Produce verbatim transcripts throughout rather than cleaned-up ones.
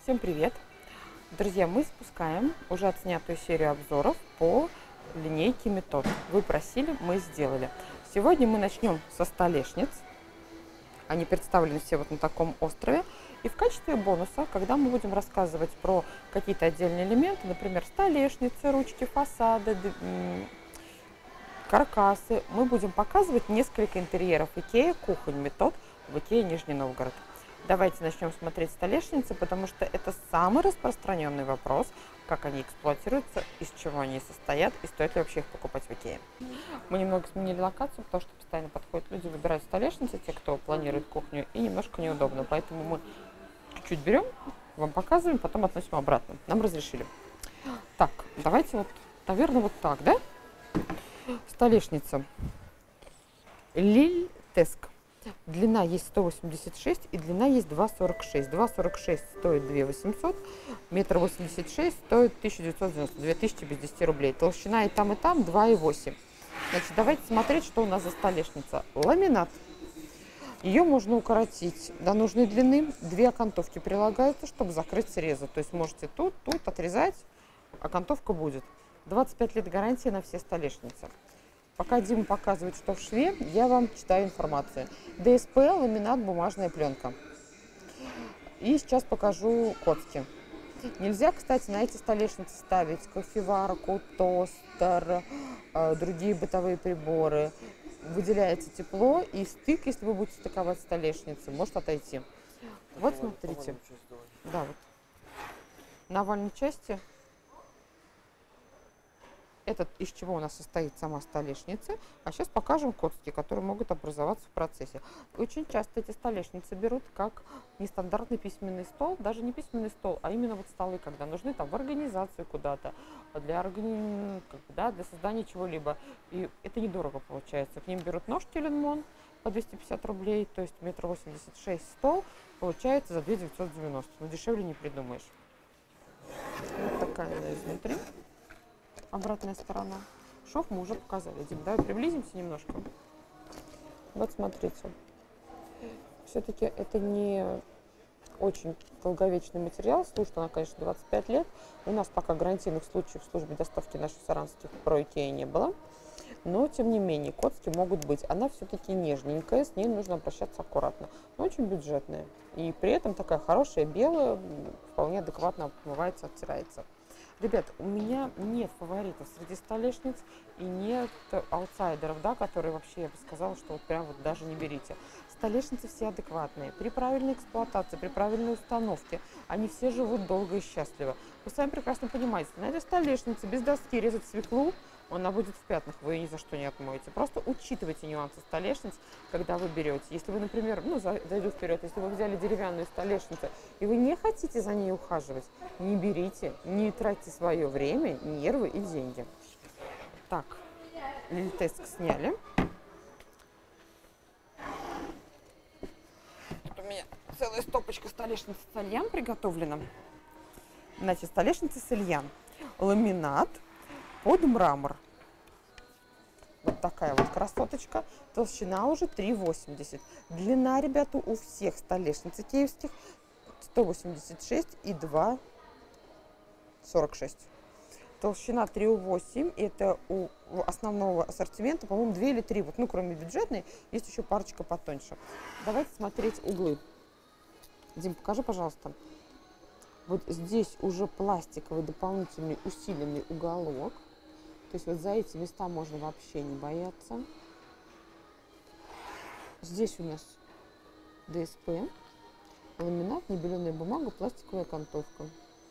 Всем привет! Друзья, мы спускаем уже отснятую серию обзоров по линейке Метод. Вы просили, мы сделали. Сегодня мы начнем со столешниц. Они представлены все вот на таком острове. И в качестве бонуса, когда мы будем рассказывать про какие-то отдельные элементы, например, столешницы, ручки, фасады, каркасы, мы будем показывать несколько интерьеров Икеа, кухонь Метод в Икеа Нижний Новгород. Давайте начнем смотреть столешницы, потому что это самый распространенный вопрос, как они эксплуатируются, из чего они состоят и стоит ли вообще их покупать в Икее. Мы немного сменили локацию, потому что постоянно подходят люди, выбирают столешницы, те, кто планирует кухню, и немножко неудобно. Поэтому мы чуть-чуть берем, вам показываем, потом относим обратно. Нам разрешили. Так, давайте вот, наверное, вот так, да? Столешница Лиль Теск. Длина есть сто восемьдесят шесть и длина есть два сорок шесть. два сорок шесть стоит две тысячи восемьсот, метр восемьдесят шесть стоит тысяча девятьсот девяносто, две тысячи без десяти рублей. Толщина и там, и там два и восемь. Значит, давайте смотреть, что у нас за столешница. Ламинат. Ее можно укоротить до нужной длины. Две окантовки прилагаются, чтобы закрыть срезы. То есть можете тут, тут отрезать, окантовка будет. двадцать пять лет гарантии на все столешницы. Пока Дима показывает, что в шве, я вам читаю информацию. ДСП, ламинат, бумажная пленка. И сейчас покажу коцки. Нельзя, кстати, на эти столешницы ставить кофеварку, тостер, э, другие бытовые приборы. Выделяется тепло, и стык, если вы будете стыковать столешницы, может отойти. Вот смотрите. Да, вот. На овальной части. Это из чего у нас состоит сама столешница. А сейчас покажем коцки, которые могут образоваться в процессе. Очень часто эти столешницы берут как нестандартный письменный стол, даже не письменный стол, а именно вот столы, когда нужны там в организацию куда-то, для, органи... да, для создания чего-либо. И это недорого получается. К ним берут нож Тюленмон по двести пятьдесят рублей, то есть метр восемьдесят шесть стол получается за две тысячи девятьсот девяносто. Но дешевле не придумаешь. Вот такая она изнутри. Обратная сторона. Шов мы уже показали. Дим, давай приблизимся немножко. Вот смотрите. Все-таки это не очень долговечный материал. Служит она, конечно, двадцать пять лет. У нас пока гарантийных случаев в службе доставки наших саранских про Икеа не было. Но, тем не менее, коцки могут быть. Она все-таки нежненькая, с ней нужно обращаться аккуратно. Но очень бюджетная. И при этом такая хорошая, белая, вполне адекватно отмывается, оттирается. Ребят, у меня нет фаворитов среди столешниц и нет аутсайдеров, да, которые вообще, я бы сказала, что вот прям вот даже не берите. Столешницы все адекватные. При правильной эксплуатации, при правильной установке они все живут долго и счастливо. Вы сами прекрасно понимаете, на этой столешнице без доски резать свеклу, она будет в пятнах, вы ее ни за что не отмоете. Просто учитывайте нюансы столешниц, когда вы берете. Если вы, например, ну, зайду вперед, если вы взяли деревянную столешницу, и вы не хотите за ней ухаживать, не берите, не тратьте свое время, нервы и деньги. Так, Лиль Теск сняли. Тут у меня целая стопочка столешниц Сальян приготовлена. Значит, столешница Сальян. Ламинат под мрамор. Вот такая вот красоточка. Толщина уже три восемьдесят. Длина, ребята, у всех столешниц икеевских сто восемьдесят шесть и два сорок шесть. Толщина три восемь. Это у основного ассортимента, по-моему, две или три. Вот, ну, кроме бюджетной, есть еще парочка потоньше. Давайте смотреть углы. Дим, покажи, пожалуйста. Вот здесь уже пластиковый дополнительный усиленный уголок. То есть вот за эти места можно вообще не бояться. Здесь у нас ДСП, ламинат, небеленая бумага, пластиковая окантовка.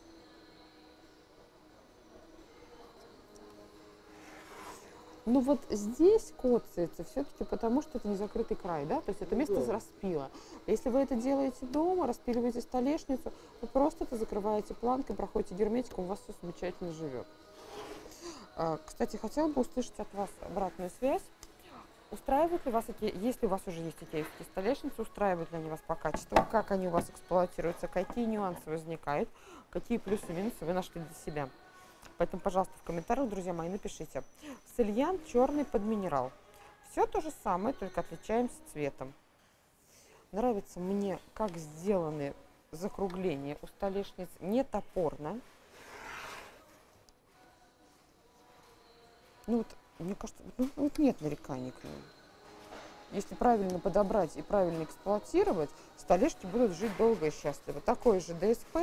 Ну вот здесь коцается все-таки потому, что это не закрытый край, да, то есть это место распила. Если вы это делаете дома, распиливаете столешницу, вы просто это закрываете планкой, проходите герметиком, у вас все замечательно живет. Кстати, хотела бы услышать от вас обратную связь. Устраивают ли вас, если у вас уже есть икеевские столешницы, устраивают ли они вас по качеству, как они у вас эксплуатируются, какие нюансы возникают, какие плюсы и минусы вы нашли для себя. Поэтому, пожалуйста, в комментариях, друзья мои, напишите. Сальян черный под минерал. Все то же самое, только отличаемся цветом. Нравится мне, как сделаны закругление у столешниц не топорно. Ну вот, мне кажется, ну, вот нет нареканий к ним. Если правильно подобрать и правильно эксплуатировать, столешки будут жить долго и счастливо. Такой же ДСП,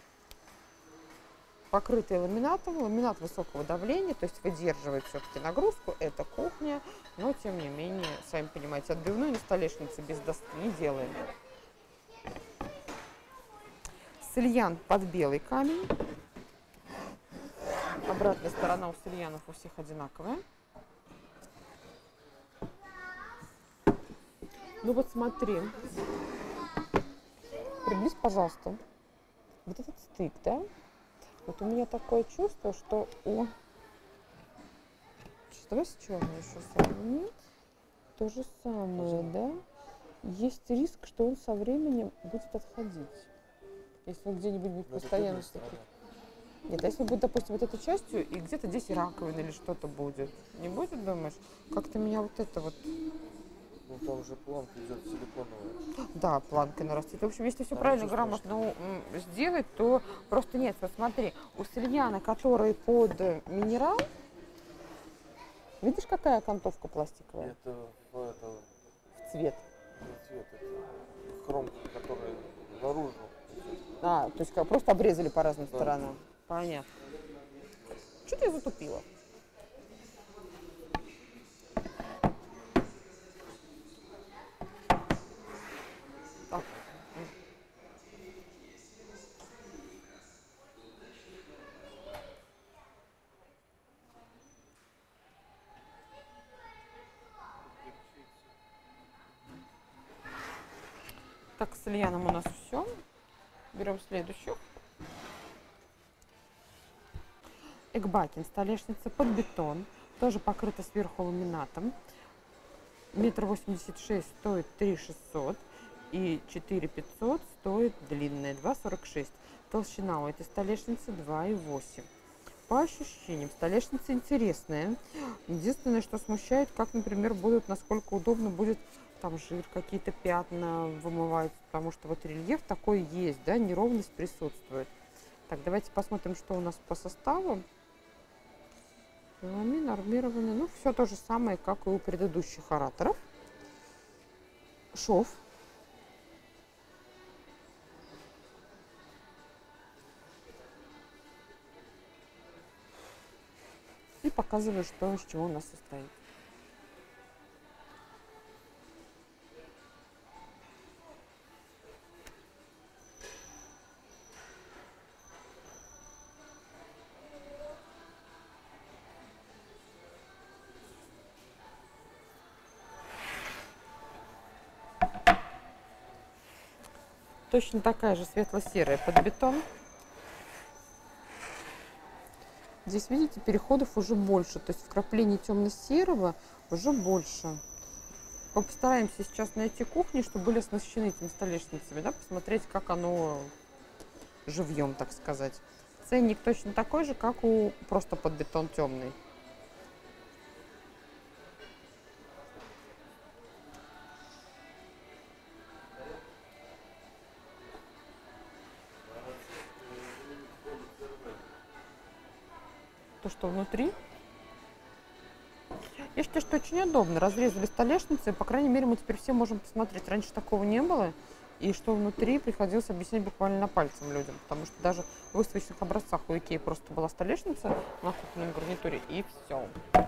покрытый ламинатом, ламинат высокого давления, то есть выдерживает все-таки нагрузку. Это кухня, но тем не менее, сами понимаете, отбивную на столешнице без доски не делаем. Сельян под белый камень. Обратная сторона у сельянов у всех одинаковая. Ну вот смотри, приблизь, пожалуйста, вот этот стык, да? Вот у меня такое чувство, что у... Сейчас, давай с черной еще сравним. То же самое, да? Есть риск, что он со временем будет отходить. Если он где-нибудь будет но постоянно... Нет, а если будет, допустим, вот этой частью, и где-то здесь раковина или что-то будет. Не будет, думаешь? Как-то меня вот это вот... Ну, там же планка идет силиконовая. Да, планка нарастит. В общем, если все там правильно, грамотно ну, сделать, то просто нет. Вот смотри, у сельяна, который под минерал, видишь, какая окантовка пластиковая? Это в, это, в цвет. Не цвет, это хромка, которая наружу. А, то есть как, просто обрезали по разным да. сторонам. Понятно. Что-то я затупила. Так. Так, с Ильяном у нас все. Берем следующую. Экбакин, столешница под бетон, тоже покрыта сверху ламинатом. Метр восемьдесят шесть стоит три шестьсот и четыре пятьсот стоит длинная, два сорок шесть. Толщина у этой столешницы два и восемь. По ощущениям, столешница интересная. Единственное, что смущает, как, например, будут, насколько удобно будет там жир, какие-то пятна вымывать, потому что вот рельеф такой есть, да, неровность присутствует. Так, давайте посмотрим, что у нас по составу. Ламин, армированный, ну, все то же самое, как и у предыдущих ораторов. Шов. И показываю, что из чего у нас состоит. Точно такая же светло-серая под бетон. Здесь, видите, переходов уже больше, то есть вкраплений темно-серого уже больше. Мы постараемся сейчас найти кухни, чтобы были оснащены этими столешницами, да, посмотреть, как оно живьем, так сказать. Ценник точно такой же, как у просто под бетон темный. То, что внутри. Я считаю, что очень удобно. Разрезали столешницы, по крайней мере, мы теперь все можем посмотреть. Раньше такого не было. И что внутри, приходилось объяснять буквально на пальцем людям. Потому что даже в выставочных образцах у Икеи просто была столешница на кухонном гарнитуре, и все.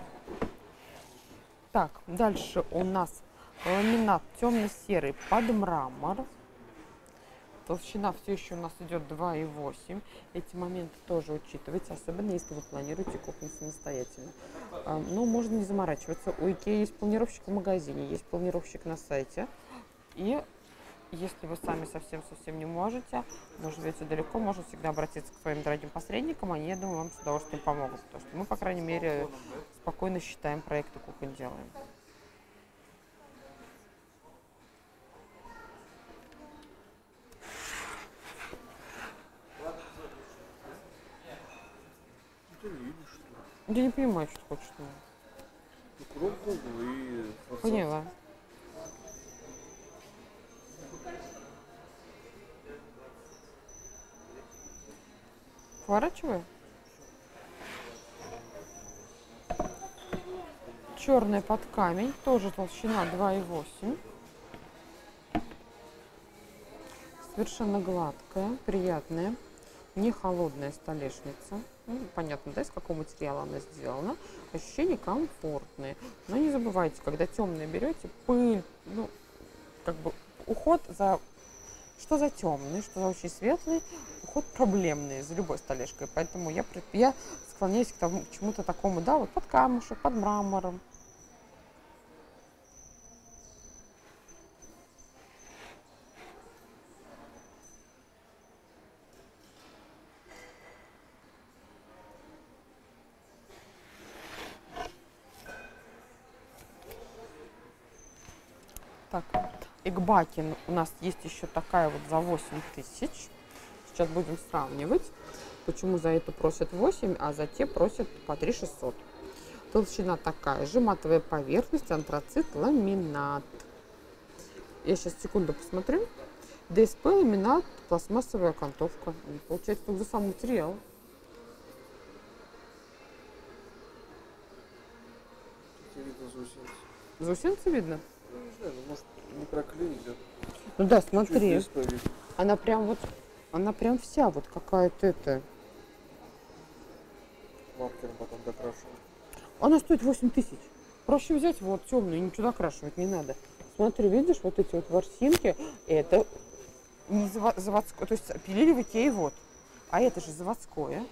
Так, дальше у нас ламинат темно-серый под мрамор. Толщина все еще у нас идет два и восемь. Эти моменты тоже учитывайте, особенно если вы планируете кухню самостоятельно. Но можно не заморачиваться. У Икеи есть планировщик в магазине, есть планировщик на сайте. И если вы сами совсем-совсем не можете, но живете далеко, можно всегда обратиться к своим дорогим посредникам. Они, я думаю, вам с удовольствием помогут. Потому что мы, по крайней мере, спокойно считаем проекты кухонь делаем. Я не понимаю, что ты хочешь. Кромку и фасад. Поняла. Поворачиваю. Черная под камень, тоже толщина два и восемь. Совершенно гладкая, приятная, не холодная столешница. Ну, понятно, да, из какого материала она сделана. Ощущения комфортные. Но не забывайте, когда темное берете, пыль, ну, как бы уход за... Что за темный, что за очень светлый, уход проблемный за любой столешкой. Поэтому я, я склоняюсь к, тому, к чему-то такому, да, вот под камушек, под мрамором. Так, Экбакин у нас есть еще такая вот за восемь тысяч. Сейчас будем сравнивать, почему за это просят восемь, а за те просят по три шестьсот. Толщина такая же, матовая поверхность, антрацит, ламинат. Я сейчас секунду посмотрю. ДСП, ламинат, пластмассовая окантовка. Получается тот же самый материал. Видно заусенцы. Заусенцы видно? Ну, не знаю, ну, может, не проклеить, да? Ну да, смотри. Чуть-чуть Она прям вот, она прям вся вот какая-то это. маркером потом докрашивать. Она стоит восемь тысяч. Проще взять вот темную, ничего докрашивать не надо. Смотри, видишь, вот эти вот ворсинки, это не заводское, то есть пилили в Икее вот. А это же заводское.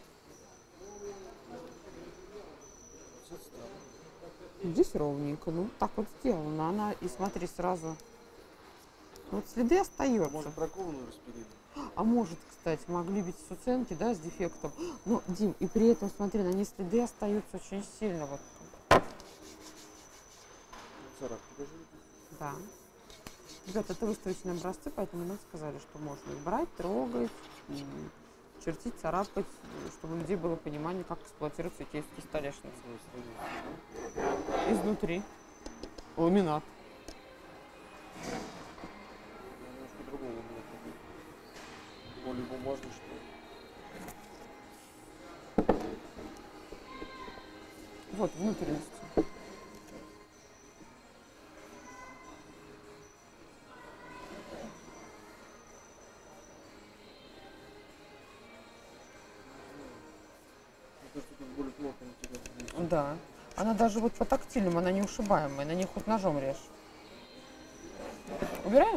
Здесь ровненько, ну так вот сделано. Она, и смотри, сразу, вот следы остаются. Может, прокованную распилили? А может, кстати, могли быть с уценки, да, с дефектом. Ну, Дим, и при этом, смотри, на ней следы остаются очень сильно. Вот. Царап, покажи. Да. Ребята, это выставочные образцы, поэтому нам сказали, что можно их брать, трогать, чертить, царапать, чтобы у людей было понимание, как эксплуатируются икеевские столешницы. Изнутри. Ламинат. Немножко другого ламинат такой. Более бумажный, что ли. Вот, внутренности. Да. Она даже вот по тактильным, она не ушибаемая, на ней хоть ножом режь. Убираем?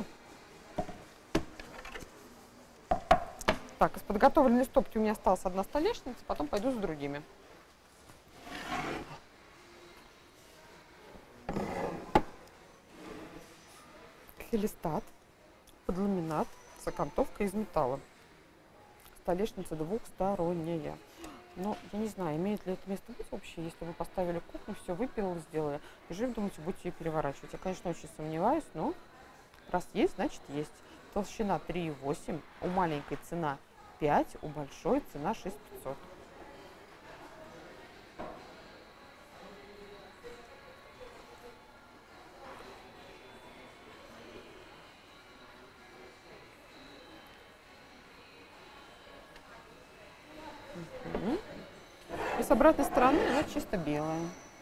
Так, из подготовленной стопки у меня осталась одна столешница, потом пойду за другими. Хелистат под ламинат с окантовкой из металла. Столешница двухсторонняя. Но я не знаю, имеет ли это место быть вообще, если вы поставили кухню, все выпилили, сделали, и жив, думаете, будете ее переворачивать. Я, конечно, очень сомневаюсь, но раз есть, значит есть. Толщина три и восемь, у маленькой цена пять, у большой цена шесть тысяч пятьсот. Угу. И с обратной стороны она чисто белая.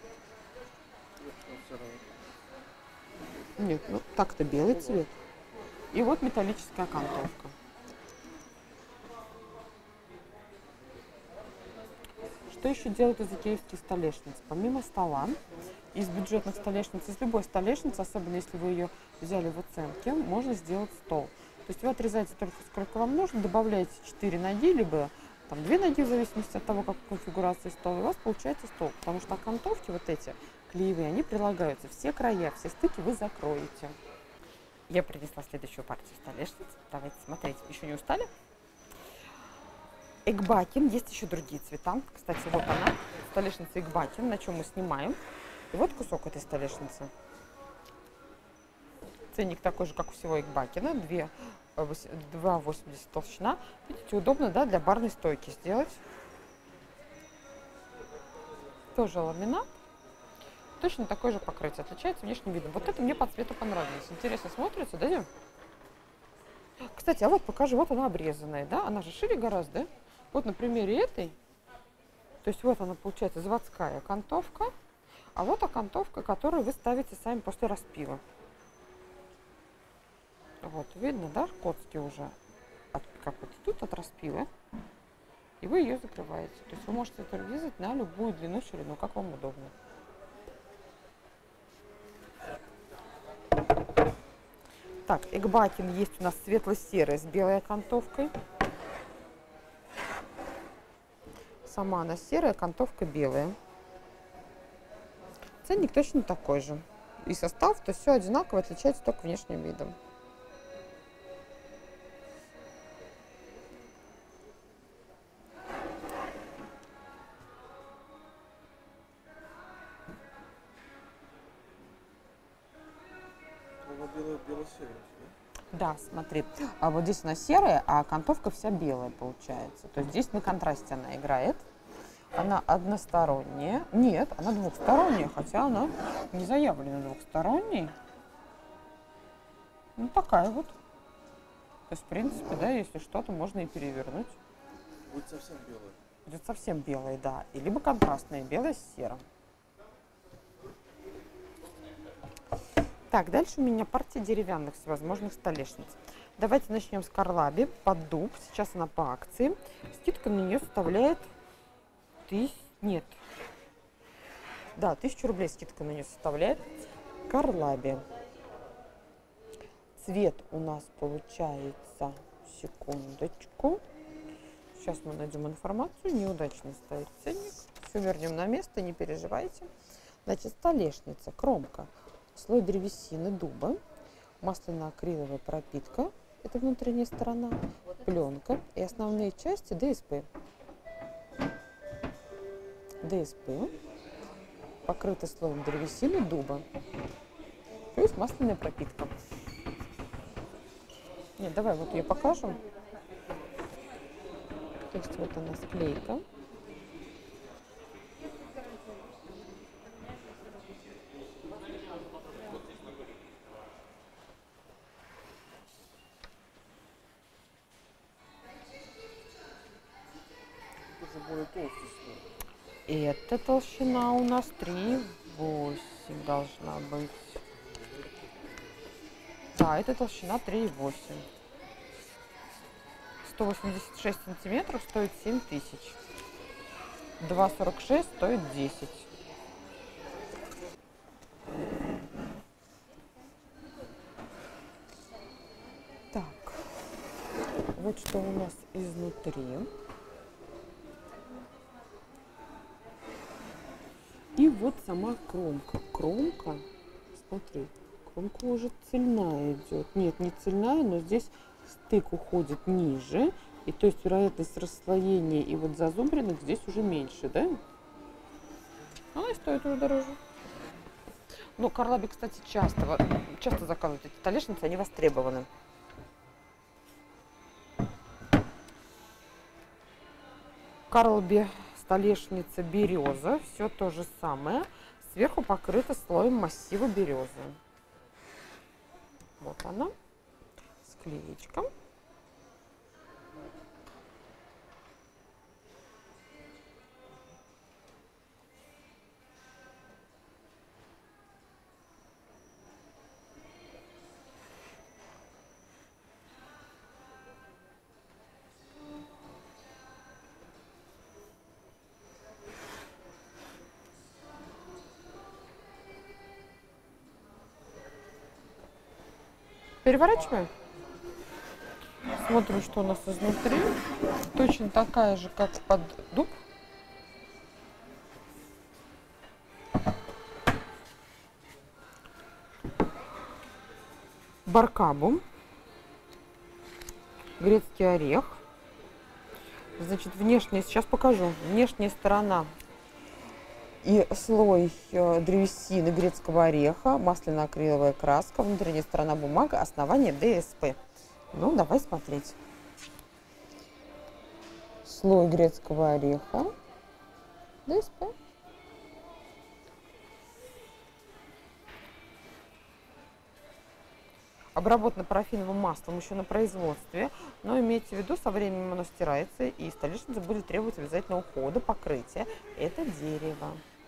Нет, ну так-то белый цвет. И вот металлическая окантовка. Что еще делают из икеевских столешниц? Помимо стола, из бюджетных столешниц, из любой столешницы, особенно если вы ее взяли в оценке, можно сделать стол. То есть вы отрезаете только сколько вам нужно, добавляете четыре ноги, либо там две ноги, в зависимости от того, как конфигурация стола, и у вас получается стол. Потому что окантовки вот эти клеевые, они прилагаются. Все края, все стыки вы закроете. Я принесла следующую партию столешниц. Давайте смотреть. Еще не устали? Экбакин. Есть еще другие цвета. Кстати, вот она. Столешница Экбакин, на чем мы снимаем. И вот кусок этой столешницы. Ценник такой же, как у всего Экбакина. два восемьдесят толщина. Видите, удобно, да, для барной стойки сделать. Тоже ламинат. Точно такое же покрытие. Отличается внешним видом. Вот это мне по цвету понравилось. Интересно смотрится, да, Дим? Кстати, а вот покажи, вот она обрезанная, да? Она же шире гораздо, да? Вот на примере этой, то есть вот она получается заводская окантовка, а вот окантовка, которую вы ставите сами после распила. Вот, видно, да, коцки уже от, как вот идут от распила, и вы ее закрываете. То есть вы можете это резать на любую длину, ширину, как вам удобно. Так, Экбатин есть у нас светло-серый с белой окантовкой. Сама она серая, окантовка белая. Ценник точно такой же. И состав, то все одинаково, отличается только внешним видом. Да, смотри, а вот здесь она серая, а окантовка вся белая получается. То есть здесь на контрасте она играет. Она односторонняя. Нет, она двухсторонняя, хотя она не заявлена двухсторонней. Ну, такая вот. То есть, в принципе, да, если что-то, можно и перевернуть. Будет совсем белая. Будет совсем белая, да. И либо контрастная, белая с серым. Так, дальше у меня партия деревянных всевозможных столешниц. Давайте начнем с Карлаби под дуб. Сейчас она по акции. Скидка на нее составляет тысяч... Нет. Да, тысячу рублей скидка на нее составляет. Карлаби. Цвет у нас получается... Секундочку. Сейчас мы найдем информацию. Неудачно стоит ценник. Все вернем на место, не переживайте. Значит, столешница, кромка. Слой древесины дуба, масляно-акриловая пропитка, это внутренняя сторона, пленка и основные части ДСП. ДСП покрыта слоем древесины дуба, плюс масляная пропитка. Нет, давай вот ее покажем. То есть вот она склейка. И эта толщина у нас три восемь должна быть. Да, эта толщина три восемь. сто восемьдесят шесть сантиметров стоит семь тысяч. два сорок шесть стоит десять. Так, вот что у нас изнутри. И вот сама кромка. Кромка, смотри, кромка уже цельная идет. Нет, не цельная, но здесь стык уходит ниже. И то есть вероятность расслоения и вот зазубринок здесь уже меньше, да? Она и стоит уже дороже. Ну, Карлаби, кстати, часто, часто заказывают эти столешницы, они востребованы. Карлаби столешница береза, все то же самое, сверху покрыта слоем массива березы. Вот она, склеечка. Переворачиваем. Смотрим, что у нас изнутри. Точно такая же, как под дуб. Баркабу. Грецкий орех. Значит, внешняя, сейчас покажу. Внешняя сторона и слой древесины грецкого ореха, масляно-акриловая краска, внутренняя сторона бумага, основание ДСП. Ну, давай смотреть. Слой грецкого ореха, ДСП. Обработано парафиновым маслом еще на производстве, но имейте в виду, со временем оно стирается, и столешница будет требовать обязательно ухода, покрытия. Это дерево.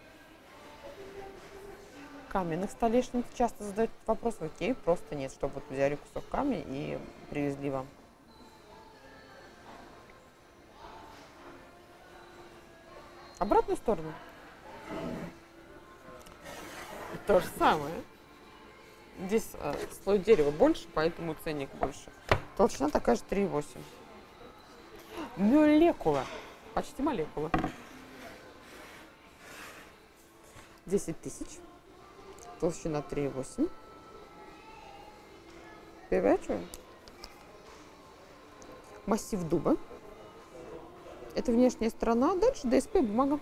Каменных столешниц часто задают вопрос, в Икее просто нет, чтобы вот взяли кусок камня и привезли вам. Обратную сторону. То же самое. Здесь э, слой дерева больше, поэтому ценник больше. Толщина такая же три и восемь. Молекула. Почти молекула. десять тысяч. Толщина три и восемь. Переворачиваем. Массив дуба. Это внешняя сторона. Дальше ДСП бумага.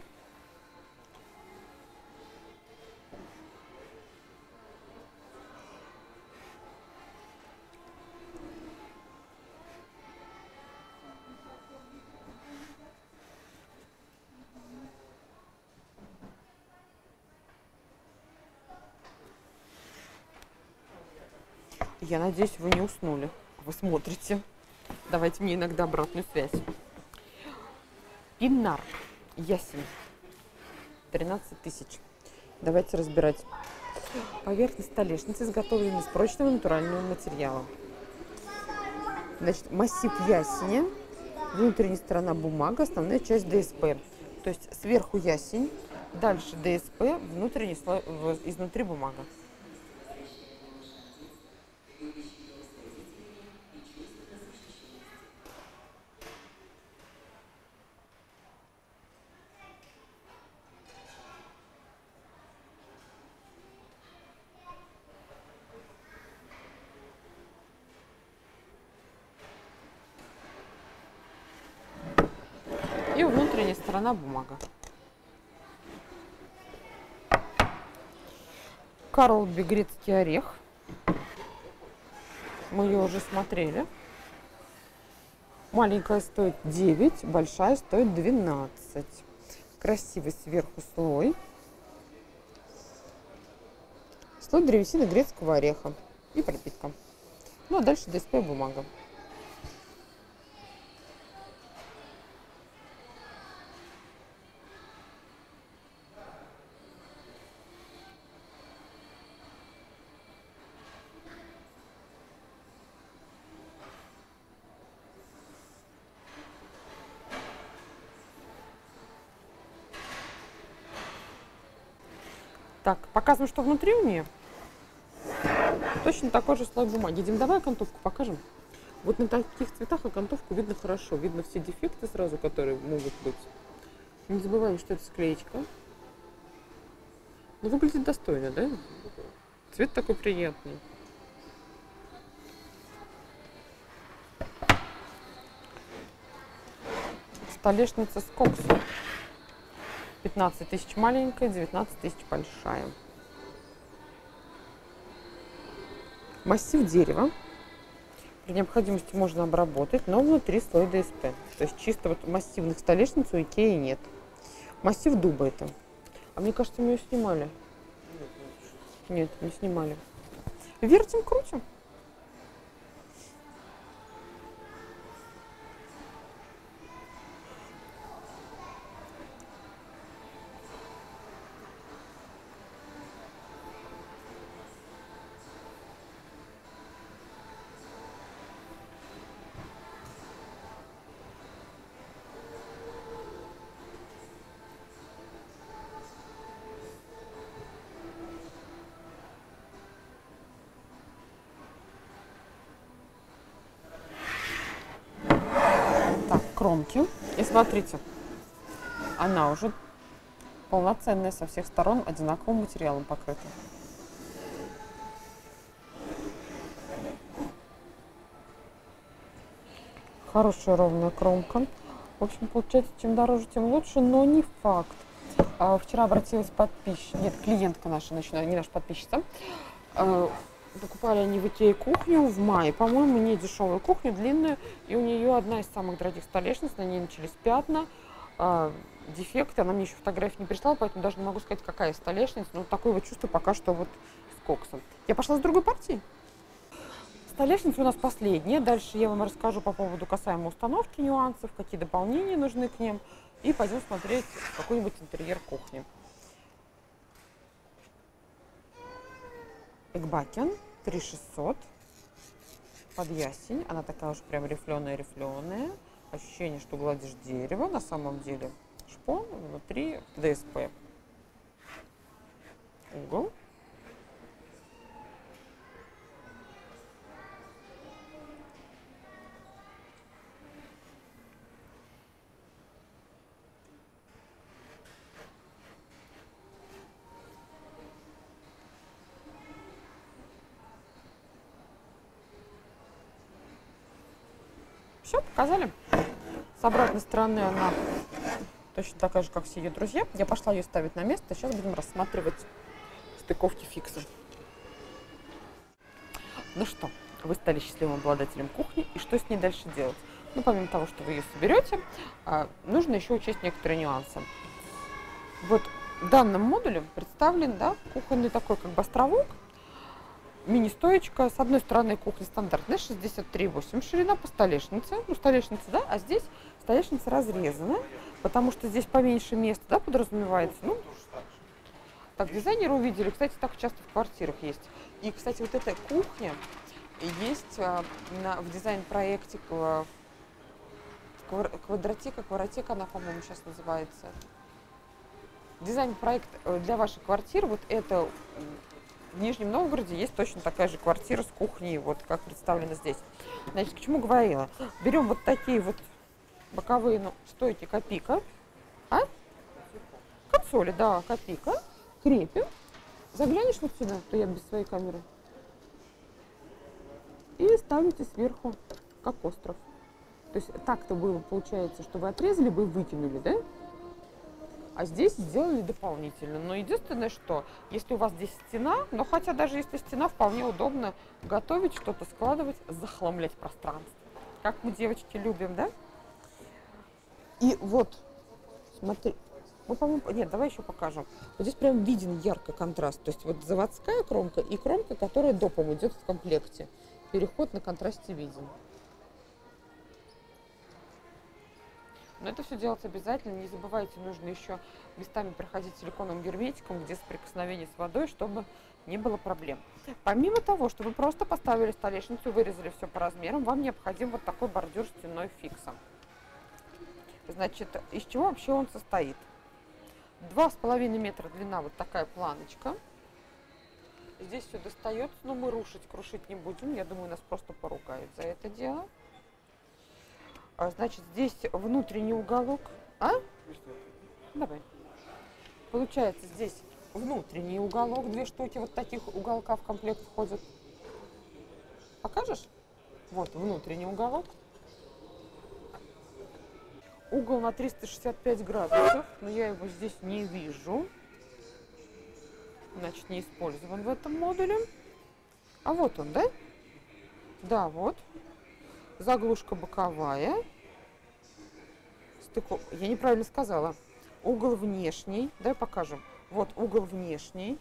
Я надеюсь, вы не уснули. Вы смотрите. Давайте мне иногда обратную связь. Пинар. Ясень. тринадцать тысяч. Давайте разбирать. Поверхность столешницы изготовлена из прочного натурального материала. Значит, массив ясеня. Внутренняя сторона бумага, основная часть ДСП. То есть сверху ясень, дальше ДСП, внутренний слой, изнутри бумага. И внутренняя сторона бумага. Карлби грецкий орех. Мы ее уже смотрели. Маленькая стоит девять, большая стоит двенадцать. Красивый сверху слой. Слой древесины грецкого ореха и пропитка. Ну а дальше ДСП и бумага. Так, показываем, что внутри у нее. Точно такой же слой бумаги. Дим, давай окантовку покажем. Вот на таких цветах окантовку видно хорошо. Видно все дефекты сразу, которые могут быть. Не забываем, что это склеечка. Но выглядит достойно, да? Цвет такой приятный. Столешница с коксом. пятнадцать тысяч маленькая, девятнадцать тысяч большая. Массив дерева. При необходимости можно обработать, но внутри слой ДСП. То есть чисто вот массивных столешниц у Икеи нет. Массив дуба это. А мне кажется, мы ее снимали. Нет, не снимали. Вертим, крутим. Кромки. И смотрите, она уже полноценная, со всех сторон одинаковым материалом покрыта. Хорошая ровная кромка. В общем, получается, чем дороже, тем лучше, но не факт. А, вчера обратилась подписчица, нет, клиентка наша, не наша подписчица. А, покупали они в Икее кухню в мае, по-моему, не дешевую кухню, длинную, и у нее одна из самых дорогих столешниц, на ней начались пятна, э, дефекты, она мне еще фотографии не прислала, поэтому даже не могу сказать, какая столешница, но такое вот чувство пока что вот с коксом. Я пошла с другой партией. Столешница у нас последняя. Дальше я вам расскажу по поводу касаемо установки нюансов, какие дополнения нужны к ним. И пойдем смотреть какой-нибудь интерьер кухни. Экбакен три тысячи шестьсот. Под ясень. Она такая уж прям рифленая-рифленая. Ощущение, что гладишь дерево. На самом деле шпон, внутри ДСП. Угол. Все, показали. С обратной стороны она точно такая же, как все ее друзья. Я пошла ее ставить на место. Сейчас будем рассматривать стыковки фикса. Ну что, вы стали счастливым обладателем кухни. И что с ней дальше делать? Ну, помимо того, что вы ее соберете, нужно еще учесть некоторые нюансы. Вот в данном модуле представлен, да, кухонный такой как бы островок. Мини-стоечка. С одной стороны кухня стандартная, шестьдесят три и восемь ширина по столешнице. Ну, столешница, да, а здесь столешница разрезана, потому что здесь поменьше места, да, подразумевается. Ну, так, дизайнеры увидели. Кстати, так часто в квартирах есть. И, кстати, вот эта кухня есть а, на, в дизайн-проекте Квадратика, Квадратика, она, по-моему, сейчас называется. Дизайн-проект для вашей квартиры, вот это... В Нижнем Новгороде есть точно такая же квартира с кухней, вот как представлено здесь. Значит, к чему говорила? Берем вот такие вот боковые, ну, стойки копика, а? Консоли, да, копика, крепим. Заглянешь вот сюда, то я без своей камеры. И ставите сверху, как остров. То есть так-то было, получается, что вы отрезали бы и выкинули, да? А здесь сделали дополнительно. Но единственное, что если у вас здесь стена, но хотя даже если стена, вполне удобно готовить, что-то складывать, захламлять пространство. Как мы, девочки, любим, да? И вот, смотри, ну, по-моему, нет, давай еще покажем. Вот здесь прям виден ярко контраст. То есть вот заводская кромка и кромка, которая допом идет в комплекте. Переход на контрасте виден. Но это все делать обязательно. Не забывайте, нужно еще местами проходить силиконовым герметиком, где соприкосновение с водой, чтобы не было проблем. Помимо того, что вы просто поставили столешницу, вырезали все по размерам, вам необходим вот такой бордюр стеной фиксом. Значит, из чего вообще он состоит? два с половиной метра длина, вот такая планочка. Здесь все достается, но мы рушить, крушить не будем. Я думаю, нас просто поругают за это дело. Значит, здесь внутренний уголок. А? Давай. Получается, здесь внутренний уголок. Две штуки вот таких уголка в комплект входят. Покажешь? Вот внутренний уголок. Угол на триста шестьдесят пять градусов, но я его здесь не вижу. Значит, не использован в этом модуле. А вот он, да? Да, вот. Заглушка боковая. Стыков... Я неправильно сказала. Угол внешний. Давай покажем. Вот угол внешний.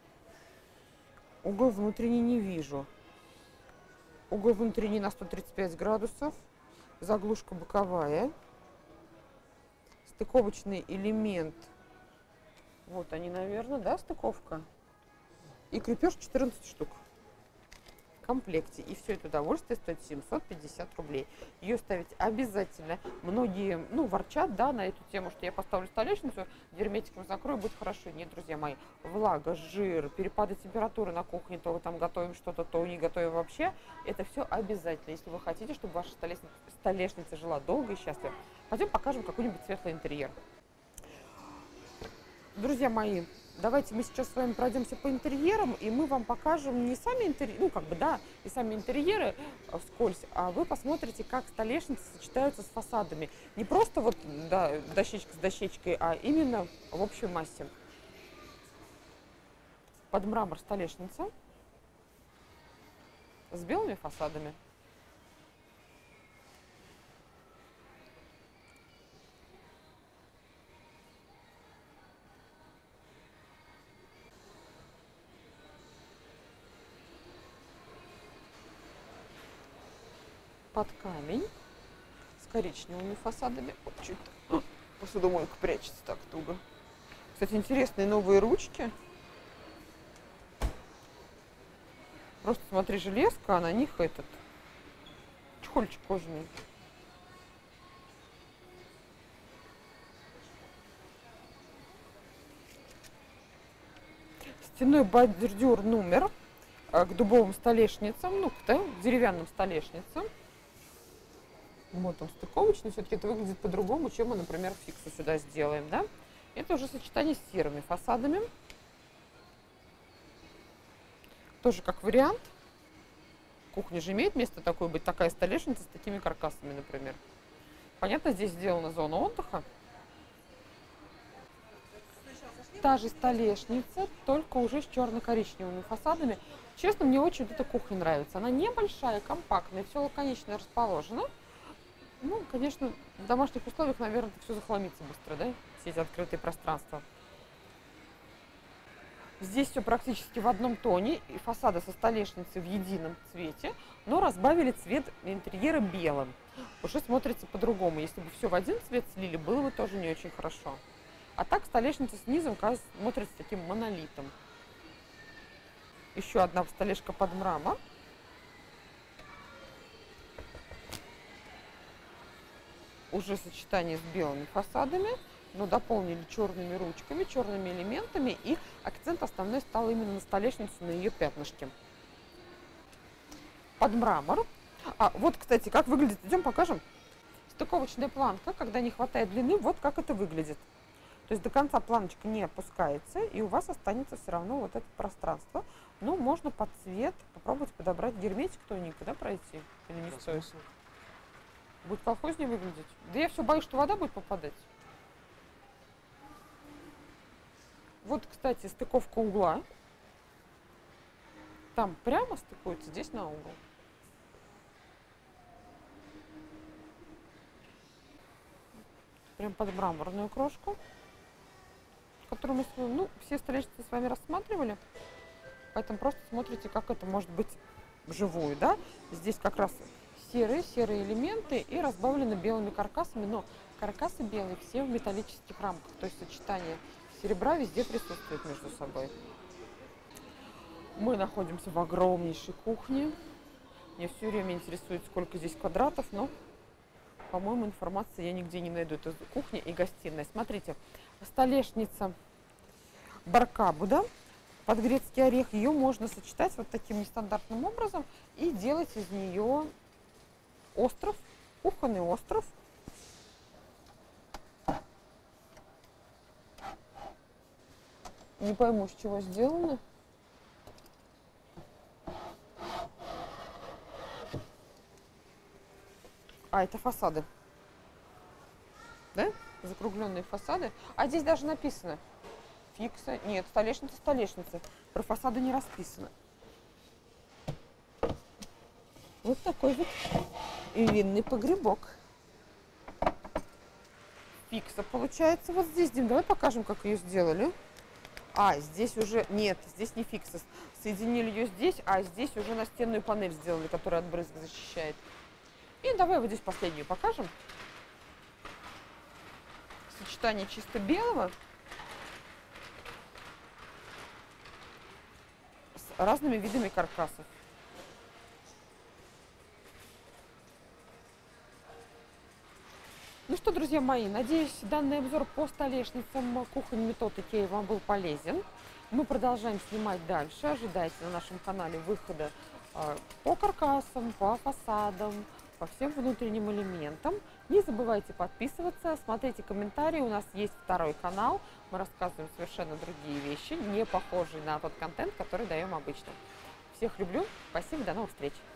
Угол внутренний не вижу. Угол внутренний на сто тридцать пять градусов. Заглушка боковая. Стыковочный элемент. Вот они, наверное, да, стыковка. И крепеж четырнадцать штук. В комплекте. И все это удовольствие стоит семьсот пятьдесят рублей. Ее ставить обязательно. Многие, ну, ворчат, да, на эту тему, что я поставлю столешницу, герметиком закрою, будет хорошо. Нет, друзья мои, влага, жир, перепады температуры на кухне, то вы там готовим что-то, то не готовим вообще. Это все обязательно, если вы хотите, чтобы ваша столешница, столешница жила долго и счастливо. Пойдем покажем какой-нибудь светлый интерьер. Друзья мои, давайте мы сейчас с вами пройдемся по интерьерам, и мы вам покажем не сами интерьеры, ну как бы да, не сами интерьеры вскользь, а вы посмотрите, как столешницы сочетаются с фасадами. Не просто вот, да, дощечка с дощечкой, а именно в общей массе. Под мрамор столешница с белыми фасадами. под камень с коричневыми фасадами. Вот чуть-то посудомойка прячется так туго. Кстати, интересные новые ручки. Просто смотри, железка, а на них этот чехольчик кожаный. Стенной бордюр номер к дубовым столешницам, ну, к деревянным столешницам. Вот он стыковочный, все-таки это выглядит по-другому, чем мы, например, фиксу сюда сделаем, да? Это уже сочетание с серыми фасадами. Тоже как вариант. Кухня же имеет место такое быть, такая столешница с такими каркасами, например. Понятно, здесь сделана зона отдыха. Та же столешница, только уже с черно-коричневыми фасадами. Честно, мне очень эта кухня нравится. Она небольшая, компактная, все лаконично расположено. Ну, конечно, в домашних условиях, наверное, это все захламится быстро, да? Все эти открытые пространства. Здесь все практически в одном тоне, и фасады со столешницей в едином цвете, но разбавили цвет интерьера белым. Уже смотрится по-другому. Если бы все в один цвет слили, было бы тоже не очень хорошо. А так столешница снизу, кажется, смотрится таким монолитом. Еще одна столешка под мрамор. Уже сочетание с белыми фасадами, но дополнили черными ручками, черными элементами, и акцент основной стал именно на столешницу, на ее пятнышке. Под мрамор. А вот, кстати, как выглядит, идем покажем. Стыковочная планка, когда не хватает длины, вот как это выглядит. То есть до конца планочка не опускается, и у вас останется все равно вот это пространство. Но можно под цвет попробовать подобрать герметик тоненько, да, пройти? Или не стоит? Будет колхознее выглядеть. Да я все боюсь, что вода будет попадать. Вот, кстати, стыковка угла. Там прямо стыкуется, здесь на угол. Прям под мраморную крошку, которую мы, ну, все столешницы с вами рассматривали. Поэтому просто смотрите, как это может быть вживую, да. Здесь как раз серые, серые элементы и разбавлены белыми каркасами, но каркасы белые все в металлических рамках, то есть сочетание серебра везде присутствует между собой. Мы находимся в огромнейшей кухне. Меня все время интересует, сколько здесь квадратов, но, по-моему, информации я нигде не найду. Это кухня и гостиная. Смотрите, столешница баркабу, да, под грецкий орех. Ее можно сочетать вот таким нестандартным образом и делать из нее остров, кухонный остров. Не пойму, с чего сделано. А, это фасады. Да? Закругленные фасады. А здесь даже написано. Фикса. Нет, столешница, столешница. Про фасады не расписано. Вот такой вот и винный погребок. Фикса получается. Вот здесь, Дим, давай покажем, как ее сделали. А, здесь уже... Нет, здесь не фикса. Соединили ее здесь, а здесь уже настенную панель сделали, которая от брызг защищает. И давай вот здесь последнюю покажем. Сочетание чисто белого с разными видами каркасов. Ну что, друзья мои, надеюсь, данный обзор по столешницам кухонь метод Икеа вам был полезен. Мы продолжаем снимать дальше. Ожидайте на нашем канале выхода э, по каркасам, по фасадам, по всем внутренним элементам. Не забывайте подписываться, смотрите комментарии. У нас есть второй канал. Мы рассказываем совершенно другие вещи, не похожие на тот контент, который даем обычно. Всех люблю. Спасибо. До новых встреч.